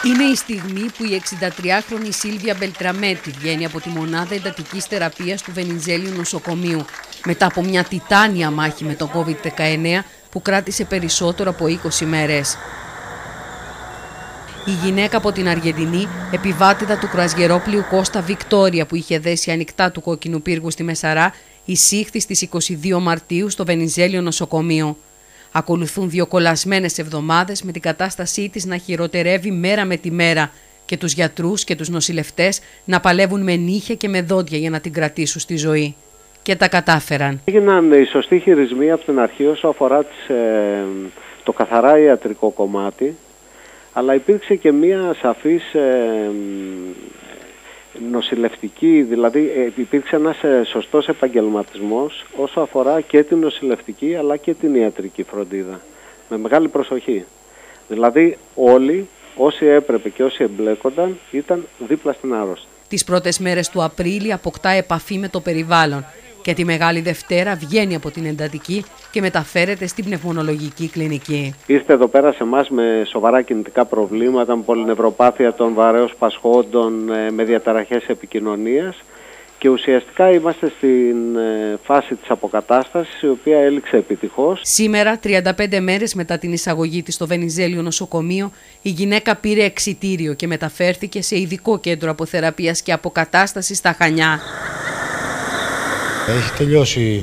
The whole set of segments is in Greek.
Είναι η στιγμή που η 63χρονη Σίλβια Μπελτραμέτη βγαίνει από τη μονάδα εντατικής θεραπείας του Βενιζέλιου νοσοκομείου μετά από μια τιτάνια μάχη με το COVID-19 που κράτησε περισσότερο από 20 μέρες. Η γυναίκα από την Αργεντινή, επιβάτηδα του κρουαζιερόπλοιου Κώστα Βικτόρια που είχε δέσει ανοιχτά του κόκκινου πύργου στη Μεσαρά, εισήχθη στις 22 Μαρτίου στο Βενιζέλιο νοσοκομείο. Ακολουθούν 2 κολλασμένες εβδομάδες με την κατάστασή της να χειροτερεύει μέρα με τη μέρα και τους γιατρούς και τους νοσηλευτές να παλεύουν με νύχια και με δόντια για να την κρατήσουν στη ζωή. Και τα κατάφεραν. Έγιναν οι σωστοί χειρισμοί από την αρχή όσο αφορά το καθαρά ιατρικό κομμάτι, αλλά υπήρξε και μία σαφής νοσηλευτική, δηλαδή υπήρξε ένας σωστός επαγγελματισμός όσο αφορά και την νοσηλευτική αλλά και την ιατρική φροντίδα, με μεγάλη προσοχή. Δηλαδή όλοι, όσοι έπρεπε και όσοι εμπλέκονταν, ήταν δίπλα στην άρρωστη. Τις πρώτες μέρες του Απρίλη αποκτά επαφή με το περιβάλλον και τη Μεγάλη Δευτέρα βγαίνει από την εντατική και μεταφέρεται στην πνευμονολογική κλινική. Ήρθε εδώ πέρα σε εμάς με σοβαρά κινητικά προβλήματα, με πολυνευροπάθεια των βαρέως πασχόντων, με διαταραχές επικοινωνίας και ουσιαστικά είμαστε στην φάση της αποκατάστασης, η οποία έληξε επιτυχώς. Σήμερα, 35 μέρες μετά την εισαγωγή της στο Βενιζέλιο νοσοκομείο, η γυναίκα πήρε εξιτήριο και μεταφέρθηκε σε ειδικό κέντρο αποθεραπείας και αποκατάστασης στα Χανιά. Έχει τελειώσει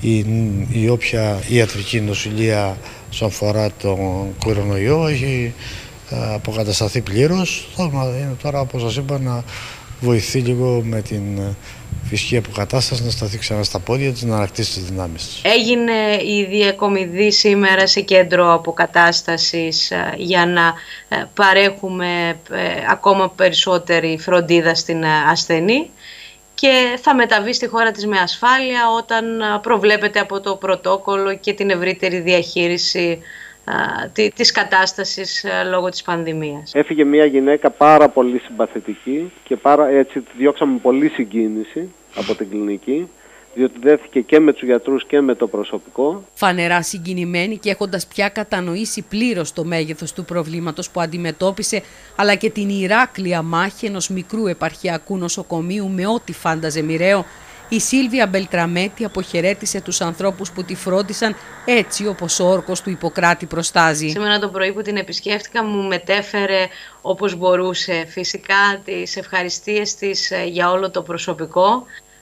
η όποια ιατρική νοσηλεία όσον αφορά τον κορονοϊό, έχει αποκατασταθεί πλήρως. Είναι τώρα, όπως σας είπα, να βοηθεί λίγο με την φυσική αποκατάσταση, να σταθεί ξανά στα πόδια της, να ανακτήσει τις δυνάμεις της. Έγινε η διακομιδή σήμερα σε κέντρο αποκατάστασης για να παρέχουμε ακόμα περισσότερη φροντίδα στην ασθενή και θα μεταβεί στη χώρα της με ασφάλεια όταν προβλέπεται από το πρωτόκολλο και την ευρύτερη διαχείριση της κατάστασης λόγω της πανδημίας. Έφυγε μια γυναίκα πάρα πολύ συμπαθητική και έτσι τη διώξαμε πολύ συγκίνηση από την κλινική, διότι δέθηκε και με τους γιατρούς και με το προσωπικό. Φανερά συγκινημένη και έχοντας πια κατανοήσει πλήρως το μέγεθος του προβλήματος που αντιμετώπισε, αλλά και την ηράκλεια μάχη ενός μικρού επαρχιακού νοσοκομείου με ό,τι φάνταζε μοιραίο, η Σίλβια Μπελτραμέτη αποχαιρέτησε τους ανθρώπους που τη φρόντισαν έτσι όπως ο όρκος του Ιπποκράτη προστάζει. Σήμερα το πρωί που την επισκέφτηκα μου μετέφερε όπως μπορούσε φυσικά τις ευχαριστίες της για όλο το προσωπικό,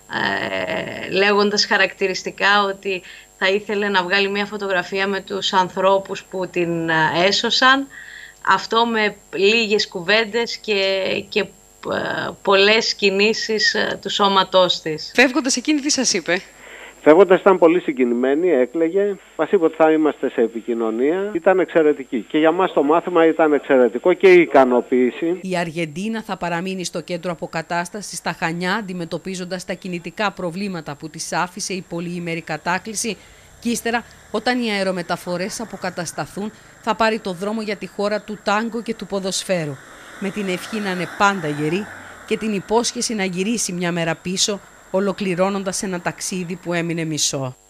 λέγοντας χαρακτηριστικά ότι θα ήθελε να βγάλει μια φωτογραφία με τους ανθρώπους που την έσωσαν, αυτό με λίγες κουβέντες και πολλές κινήσεις του σώματός της. Φεύγοντας εκείνη τι σας είπε? Φεύγοντας ήταν πολύ συγκινημένη, έκλαιγε, μας είπε ότι θα είμαστε σε επικοινωνία, ήταν εξαιρετική. Και για μας το μάθημα ήταν εξαιρετικό και η ικανοποίηση. Η Αργεντίνα θα παραμείνει στο κέντρο αποκατάστασης στα Χανιά, αντιμετωπίζοντας τα κινητικά προβλήματα που της άφησε η πολυήμερη κατάκληση. Και ύστερα, όταν οι αερομεταφορές αποκατασταθούν, θα πάρει το δρόμο για τη χώρα του τάγκο και του ποδοσφαίρου. Με την ευχή να είναι πάντα γερή και την υπόσχεση να γυρίσει μια μέρα πίσω, ολοκληρώνοντας ένα ταξίδι που έμεινε μισό.